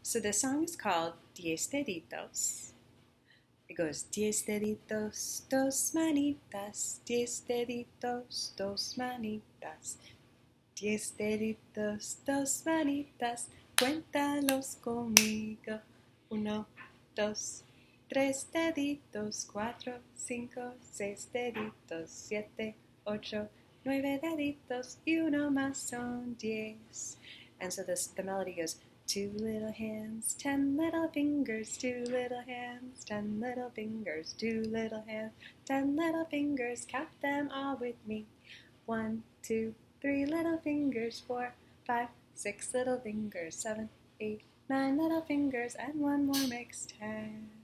So the song is called Diez Deditos. It goes Diez deditos, dos manitas, diez deditos, dos manitas, diez deditos, dos manitas, cuéntalos conmigo. Uno, dos, tres deditos, cuatro, cinco, seis deditos, siete, ocho, nueve deditos, y uno más son diez. And so the melody goes, 2 little hands, 10 little fingers, 2 little hands, 10 little fingers, 2 little hands, 10 little fingers, count them all with me. 1, 2, 3 little fingers, 4, 5, 6 little fingers, 7, 8, 9 little fingers, and one more makes 10.